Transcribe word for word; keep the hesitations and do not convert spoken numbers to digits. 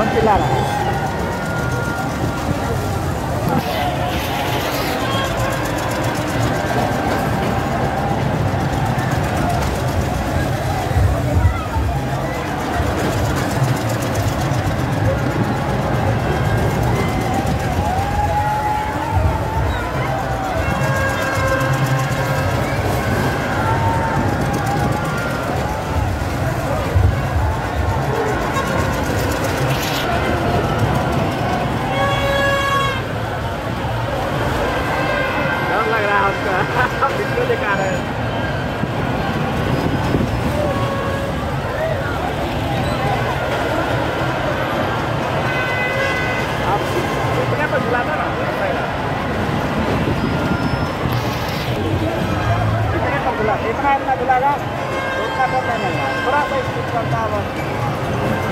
कौन चिल्ला रहा है? वीडियो दिखा रहे हैं। आप कितने पर झुलाता ना कितने पर झुला इतना इतना झुलागा उतना पर नहीं थोड़ा सा स्पीड करता है।